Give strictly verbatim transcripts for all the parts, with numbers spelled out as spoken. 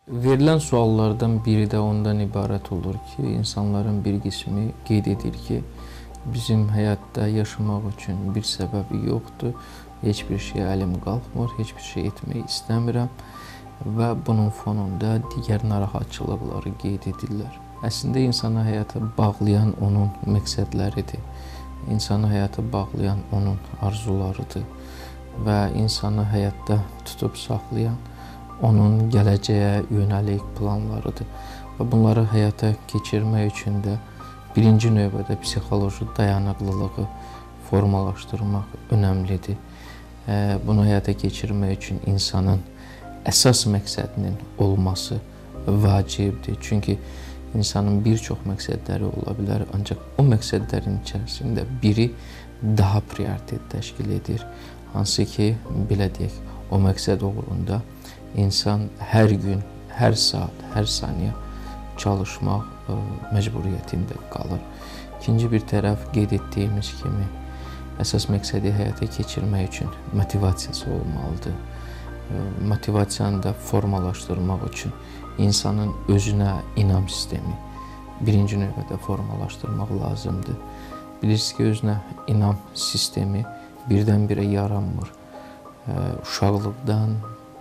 Verilən suallardan biri də ondan ibarət olur ki, insanların bir qismi qeyd edir ki, bizim həyatda yaşamaq üçün bir səbəbi yoxdur, heç bir şey əlim qalxmır, heç bir şey etmək istəmirəm və bunun fonunda digər narahatçılıqları qeyd edirlər. Əslində, insanı həyata bağlayan onun məqsədləridir, insanı həyata bağlayan onun arzularıdır və insanı həyatda tutub saxlayan onun gələcəyə yönəlik planlarıdır və bunları həyata keçirmək üçün də birinci növbədə psixoloji dayanıqlılığı formalaşdırmaq önəmlidir. Bunu həyata keçirmək üçün insanın əsas məqsədinin olması vacibdir. Çünki insanın bir çox məqsədləri ola bilər, ancaq o məqsədlərin içərisində biri daha prioritet təşkil edir. Hansı ki, belə deyək, o məqsəd uğrunda insan hər gün, hər saat, hər saniyə çalışmaq ə, məcburiyyətində qalır. İkinci bir tərəf, qeyd etdiyimiz kimi, əsas məqsədi həyata keçirmək üçün motivasiyası olmalıdır. Ə, motivasiyanı da formalaşdırmaq üçün insanın özünə inam sistemi birinci növbədə formalaşdırmaq lazımdır. Bilirsiniz ki, özünə inam sistemi birdən-birə yaranmır. Ə, uşaqlıqdan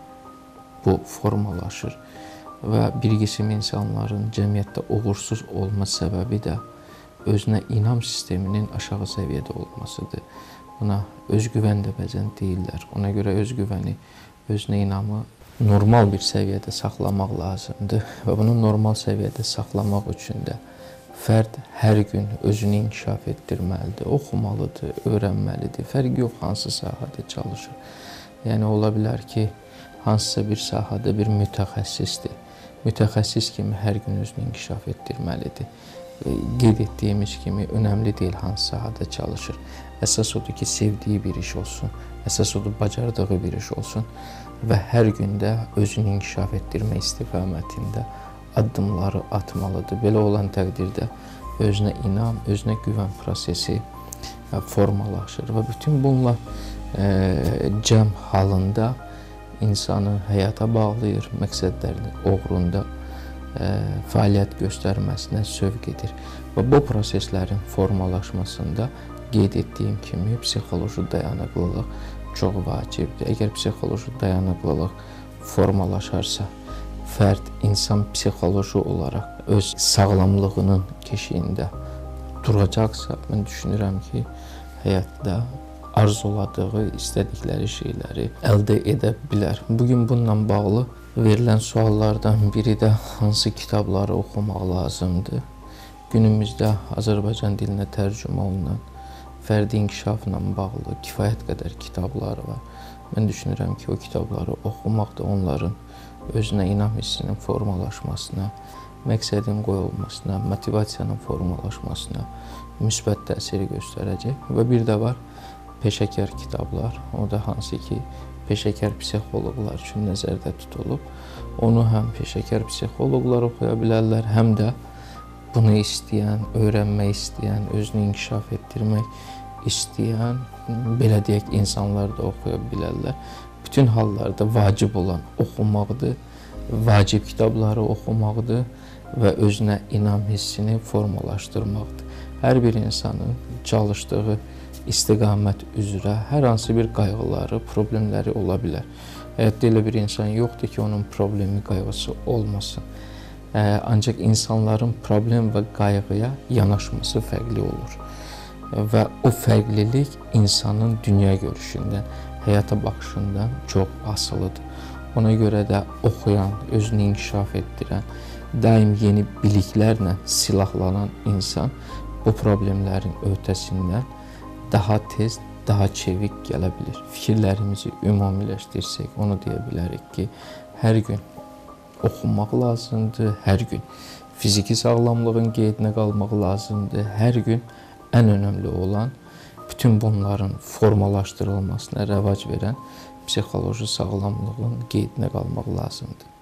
bu formalaşır və bir qisim insanların cəmiyyətdə uğursuz olma səbəbi də özünə inam sisteminin aşağı səviyyədə olmasıdır. Buna özgüvən də bəzən deyirlər. Ona görə özgüvəni, özünə inamı normal bir səviyyədə saxlamaq lazımdır və bunu normal səviyyədə saxlamaq üçün də fərd hər gün özünü inkişaf etdirməlidir, oxumalıdır, öyrənməlidir. Fərqi yox hansı sahədə çalışır. Yəni, ola bilər ki, hansısa bir sahədə bir mütəxəssisdir. Mütəxəssis kimi hər gün özünü inkişaf etdirməlidir. Qeyd etdiyimiz kimi, önəmli deyil hansı sahədə çalışır. Əsas odur ki, sevdiyi bir iş olsun, əsas odur bacardığı bir iş olsun və hər gündə özünü inkişaf etdirmə istiqamətində addımları atmalıdır. Belə olan təqdirdə özünə inam, özünə güvən prosesi formalaşır və bütün bunlar e, cəm halında insanı həyata bağlayır, məqsədlərini uğrunda e, fəaliyyət göstərməsinə sövq edir. Və bu proseslərin formalaşmasında qeyd etdiyim kimi psixoloji dayanıqlılıq çox vacibdir. Əgər psixoloji dayanıqlılıq formalaşarsa, fərd, insan psixoloji olaraq öz sağlamlığının keşiyində duracaqsa, mən düşünürəm ki, həyatda arzuladığı, istədikləri şeyləri əldə edə bilər. Bugün bununla bağlı verilən suallardan biri də hansı kitabları oxumaq lazımdır? Günümüzdə Azərbaycan dilinə tərcümə olunan fərdi inkişafla bağlı kifayət qədər kitablar var. Mən düşünürəm ki, o kitabları oxumaq da onların özünə inam hissinin formalaşmasına, məqsədin qoyulmasına, motivasiyanın formalaşmasına müsbət təsiri göstərəcək. Və bir də var peşəkar kitablar, o da hansı ki, peşəkar psixoloqlar üçün nəzərdə tutulub. Onu həm peşəkar psixoloqlar oxuya bilərlər, həm də bunu istəyən, öyrənmək istəyən, özünü inkişaf etdirmək istəyən, belə deyək, insanlar da oxuya bilərlər. Bütün hallarda vacib olan oxumaqdır, vacib kitabları oxumaqdır və özünə inam hissini formalaşdırmaqdır. Hər bir insanın çalışdığı istiqamət üzrə hər hansı bir qayğıları, problemləri ola bilər. Həyatda elə bir insan yoxdur ki, onun problemi, qayğısı olmasın. Ancaq insanların problem və qayğıya yanaşması fərqli olur. Və o fərqlilik insanın dünya görüşündən, həyata baxışından çox asılıdır. Ona görə də oxuyan, özünü inkişaf etdirən, daim yeni biliklərlə silahlanan insan bu problemlərin öhdəsindən daha tez, daha çevik gələ bilir. Fikirlərimizi ümumiləşdirsək, onu deyə bilərik ki, hər gün oxumaq lazımdır, hər gün fiziki sağlamlığın qeydinə qalmaq lazımdır, hər gün ən önəmli olan bütün bunların formalaşdırılmasına rəvac verən psixoloji sağlamlığın qeydinə qalmaq lazımdır.